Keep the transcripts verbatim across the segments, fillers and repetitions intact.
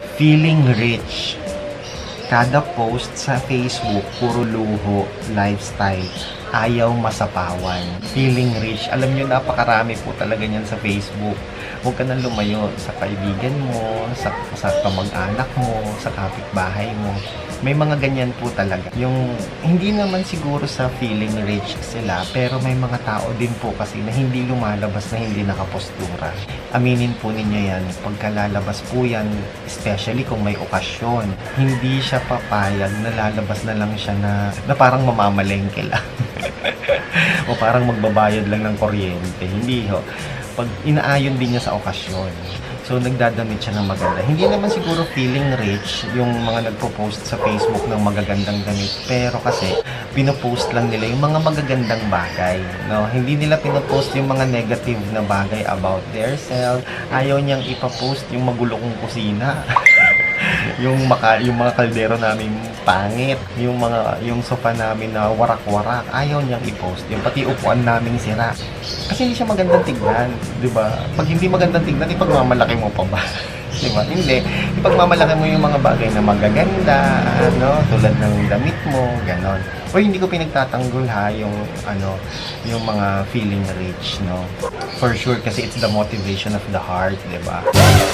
Feeling rich. Kada post sa Facebook, puro luho, lifestyle, ayaw masapawan. Feeling rich. Alam nyo, napakarami po talaga niyan sa Facebook. Huwag ka nang lumayo sa kaibigan mo, sa, sa kamag-anak mo, sa kapitbahay mo. May mga ganyan po talaga. Yung hindi naman siguro sa feeling rich sila, pero may mga tao din po kasi na hindi lumalabas, na hindi nakapostura. Aminin po ninyo yan, pagkalalabas po yan, especially kung may okasyon, hindi siya papayag na lalabas na lang siya na, na parang mamamalengke lang. O parang magbabayad lang ng kuryente. Hindi ho. Pag inaayon din niya sa okasyon. So, nagdadamit siya ng maganda. Hindi naman siguro feeling rich yung mga nagpo-post sa Facebook ng magagandang damit. Pero kasi, pinopost lang nila yung mga magagandang bagay. No? Hindi nila pinopost yung mga negative na bagay about their self. Ayaw niyang ipapost yung magulo kong kusina. yung maka, yung mga kaldero namin pangit, yung mga yung sofa namin na warak-warak, ayaw niyang i-post. Yung pati upuan namin sira. Kasi hindi siya magandang tignan, 'di ba? Pag hindi magandang tignan, ipagmamalaki mo pa ba? 'Di ba? Hindi. Ipagmamalaki mo yung mga bagay na magaganda, ano, tulad ng damit mo, ganon. O hindi ko pinagtatanggol ha yung ano, yung mga feeling rich, no. For sure kasi it's the motivation of the heart, 'di ba?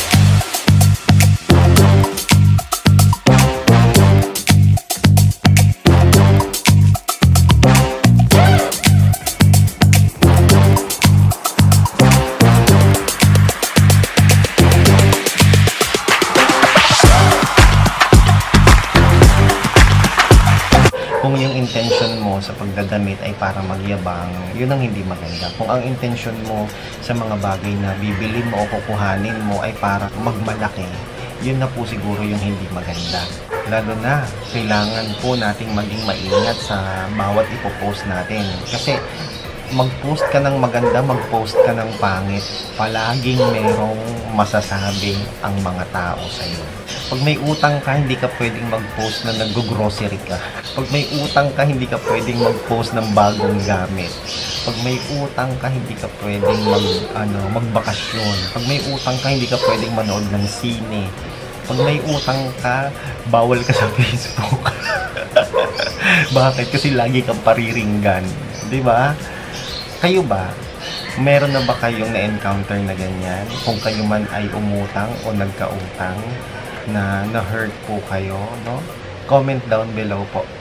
Kung yung intention mo sa pagdadamit ay para magyabang, yun ang hindi maganda. Kung ang intention mo sa mga bagay na bibili mo o kukuhanin mo ay para magmalaki, yun na po siguro yung hindi maganda. Lalo na, kailangan po nating maging maingat sa bawat ipopost natin. Kasi mag-post ka ng maganda, mag-post ka ng pangit, palaging merong masasabi ang mga tao sa'yo. Pag may utang ka, hindi ka pwedeng mag-post na nag-grocery ka. Pag may utang ka, hindi ka pwedeng mag-post ng bagong gamit. Pag may utang ka, hindi ka pwedeng mag, ano, magbakasyon. Pag may utang ka, hindi ka pwedeng manood ng sine. Pag may utang ka, bawal ka sa Facebook. Bakit? Kasi lagi kang pariringgan. Di ba? Kayo ba? Meron na ba kayong na-encounter na ganyan? Kung kayo man ay umutang o nagkautang, na na-hurt po kayo, no? Comment down below po.